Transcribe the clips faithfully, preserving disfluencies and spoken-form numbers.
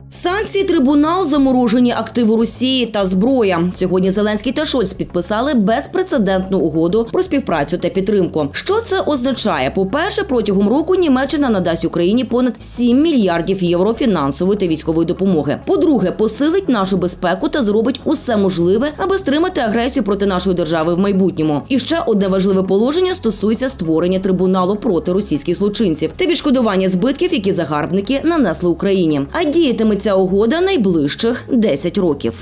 Санкції, трибунал, заморожені активи Росії та зброя. Сьогодні Зеленський та Шольц підписали безпрецедентну угоду про співпрацю та підтримку. Що це означає? По-перше, протягом року Німеччина надасть Україні понад сім мільярдів євро фінансової та військової допомоги. По-друге, посилить нашу безпеку та зробить усе можливе, аби стримати агресію проти нашої держави в майбутньому. І ще одне важливе положення стосується створення трибуналу проти російських злочинців та відшкодування збитків, які загарбники нанесли Україні. А діятиме ця угода найближчих десять років.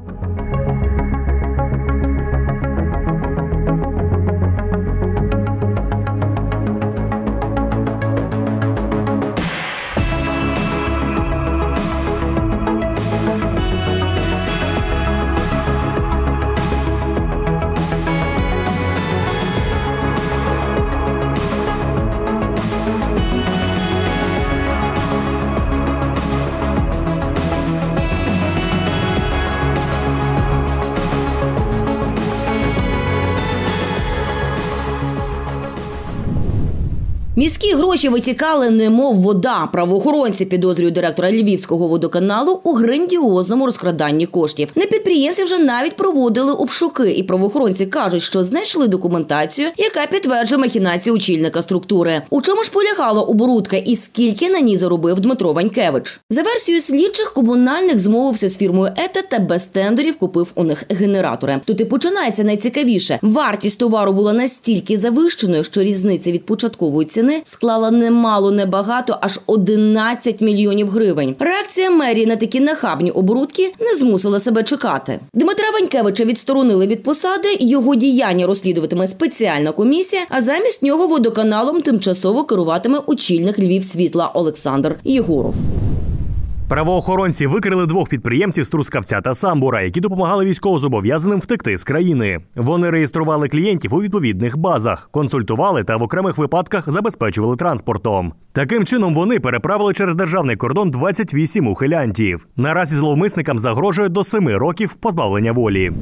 Міські гроші витікали немов вода. Правоохоронці підозрюють директора Львівського водоканалу у грандіозному розкраданні коштів. На підприємстві вже навіть проводили обшуки, і правоохоронці кажуть, що знайшли документацію, яка підтверджує махінації очільника структури. У чому ж полягала оборудка і скільки на ній заробив Дмитро Ванькевич? За версією слідчих, комунальник змовився з фірмою «Ета» та без тендерів купив у них генератори. Тут і починається найцікавіше. Вартість товару була настільки завищеною, що різниця від початкової ціни склала немало, небагато, аж одинадцять мільйонів гривень. Реакція мерії на такі нахабні оборудки не змусила себе чекати. Дмитра Ванькевича відсторонили від посади, його діяння розслідуватиме спеціальна комісія, а замість нього водоканалом тимчасово керуватиме очільник Львівсвітла Олександр Єгоров. Правоохоронці викрили двох підприємців з Трускавця та Самбура, які допомагали військовозобов'язаним втекти з країни. Вони реєстрували клієнтів у відповідних базах, консультували та в окремих випадках забезпечували транспортом. Таким чином вони переправили через державний кордон двадцять вісім ухилянтів. Наразі зловмисникам загрожує до семи років позбавлення волі.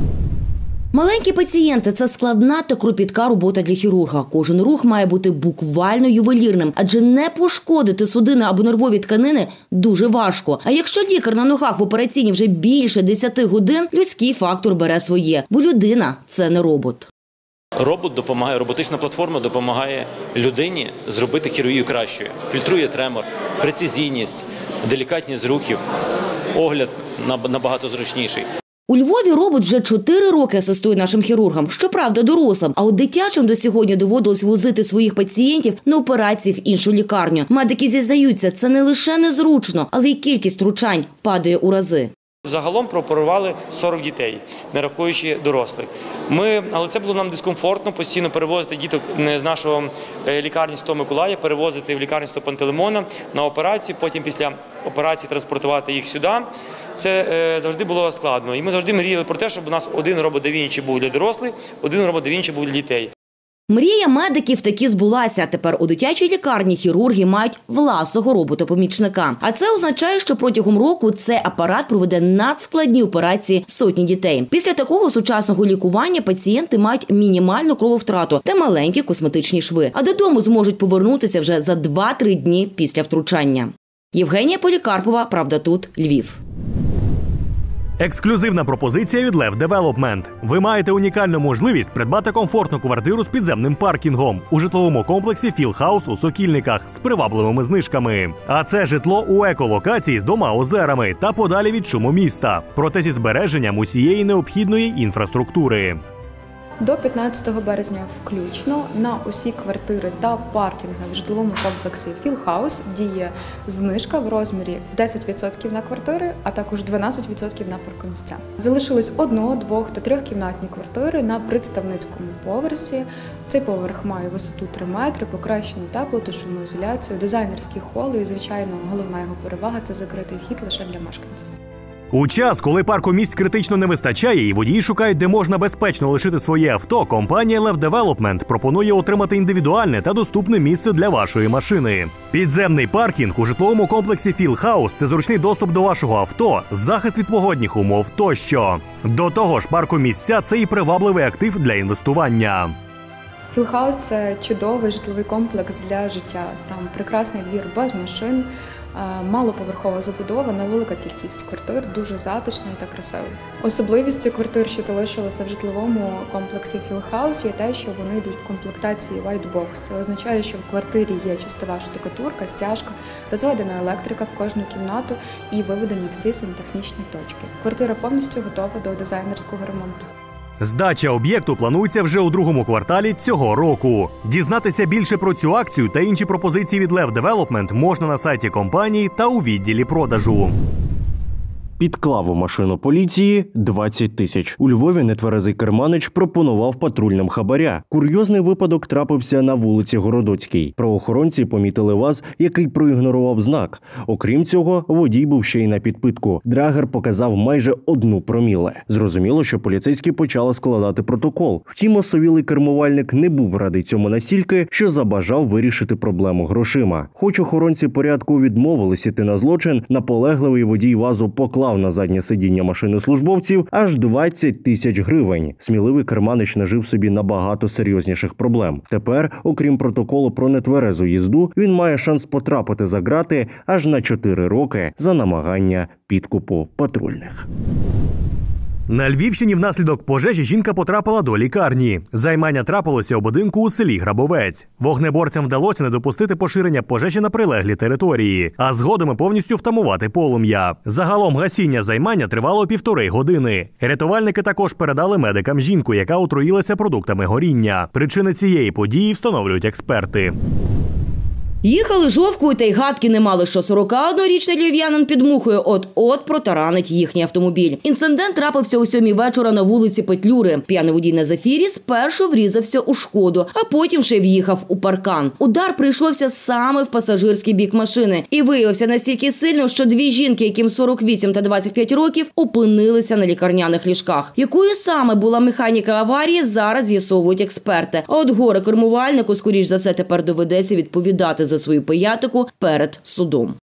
Маленькі пацієнти – це складна та кропітка робота для хірурга. Кожен рух має бути буквально ювелірним, адже не пошкодити судини або нервові тканини дуже важко. А якщо лікар на ногах в операційній вже більше десяти годин, людський фактор бере своє, бо людина – це не робот. Робот допомагає, роботична платформа допомагає людині зробити хірургію кращою. Фільтрує тремор, прецизійність, делікатність рухів, огляд набагато зручніший. У Львові робот вже чотири роки асистує нашим хірургам, щоправда дорослим, а от дитячим до сьогодні доводилось возити своїх пацієнтів на операції в іншу лікарню. Медики зізнаються, це не лише незручно, але й кількість втручань падає у рази. Загалом прооперували сорок дітей, не рахуючи дорослих. Ми, але це було нам дискомфортно, постійно перевозити діток з нашого лікарні Святого Миколая, перевозити в лікарню Святого Пантелеймона на операцію, потім після операції транспортувати їх сюди. Це е, завжди було складно. І ми завжди мріяли про те, щоб у нас один робот да Вінчі був для дорослих, один робот да Вінчі був для дітей. Мрія медиків таки збулася. Тепер у дитячій лікарні хірурги мають власного робота-помічника. А це означає, що протягом року цей апарат проведе надскладні операції сотні дітей. Після такого сучасного лікування пацієнти мають мінімальну крововтрату та маленькі косметичні шви. А додому зможуть повернутися вже за два-три дні після втручання. Євгенія Полікарпова, «Правда тут», Львів. Ексклюзивна пропозиція від Лев Девелопмент. Ви маєте унікальну можливість придбати комфортну квартиру з підземним паркінгом у житловому комплексі Філхаус у Сокільниках з привабливими знижками. А це житло у еколокації з двома озерами та подалі від шуму міста, проте зі збереженням усієї необхідної інфраструктури. До п'ятнадцятого березня включно на усі квартири та паркінги в житловому комплексі Філхаус діє знижка в розмірі десять відсотків на квартири, а також дванадцять відсотків на паркомісця. Залишились одно-, двох- та трьохкімнатні квартири на представницькому поверсі. Цей поверх має висоту три метри, покращену теплу та шумоізоляцію, дизайнерські холи і, звичайно, головна його перевага – це закритий вхід лише для мешканців. У час, коли паркомісць критично не вистачає і водії шукають, де можна безпечно лишити своє авто, компанія Лев Девелопмент пропонує отримати індивідуальне та доступне місце для вашої машини. Підземний паркінг у житловому комплексі Філхаус – це зручний доступ до вашого авто, захист від погодних умов тощо. До того ж, паркомісця – це і привабливий актив для інвестування. Філхаус – це чудовий житловий комплекс для життя. Там прекрасний двір без машин, малоповерхова забудова, невелика кількість квартир, дуже затишно та красиво. Особливістю квартир, що залишилися в житловому комплексі Філхаус, є те, що вони йдуть в комплектації White Box. Це означає, що в квартирі є чистова штукатурка, стяжка, розведена електрика в кожну кімнату і виведені всі сантехнічні точки. Квартира повністю готова до дизайнерського ремонту. Здача об'єкту планується вже у другому кварталі цього року. Дізнатися більше про цю акцію та інші пропозиції від Лев Девелопмент можна на сайті компанії та у відділі продажу. Підклав у машину поліції двадцять тисяч. У Львові нетверезий керманич пропонував патрульним хабаря. Курйозний випадок трапився на вулиці Городоцькій. Правоохоронці помітили ВАЗ, який проігнорував знак. Окрім цього, водій був ще й на підпитку. Драгер показав майже одну проміле. Зрозуміло, що поліцейські почали складати протокол. Втім, осовілий кермувальник не був радий цьому настільки, що забажав вирішити проблему грошима. Хоч охоронці порядку відмовились іти на злочин, наполегливий водій ВАЗу поклав на заднє сидіння машини службовців аж двадцять тисяч гривень. Сміливий керманич нажив собі набагато серйозніших проблем. Тепер, окрім протоколу про нетверезу їзду, він має шанс потрапити за ґрати аж на чотири роки за намагання підкупу патрульних. На Львівщині внаслідок пожежі жінка потрапила до лікарні. Займання трапилося у будинку у селі Грабовець. Вогнеборцям вдалося не допустити поширення пожежі на прилеглі території, а згодом і повністю втамувати полум'я. Загалом гасіння займання тривало півтори години. Рятувальники також передали медикам жінку, яка отруїлася продуктами горіння. Причини цієї події встановлюють експерти. Їхали жовкою, та й гадки не мали, що сорокаоднорічний львів'янин під мухою от-от протаранить їхній автомобіль. Інцидент трапився о сьомій вечора на вулиці Петлюри. П'яний водій на Зафірі спершу врізався у Шкоду, а потім ще в'їхав у паркан. Удар прийшовся саме в пасажирський бік машини і виявився настільки сильним, що дві жінки, яким сорок вісім та двадцять п'ять років, опинилися на лікарняних ліжках. Якою саме була механіка аварії, зараз з'ясовують експерти. А от горе-кермувальнику, скоріш за все, тепер доведеться відповідати за свою пиятику перед судом.